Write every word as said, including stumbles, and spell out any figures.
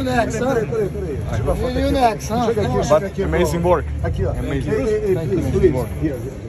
next, huh? Peraí, peraí, peraí. You next, huh? Chega aqui, chega aqui. Amazing work. Aqui, ó. Amazing. Ei, ei, ei, please, please. Here, here.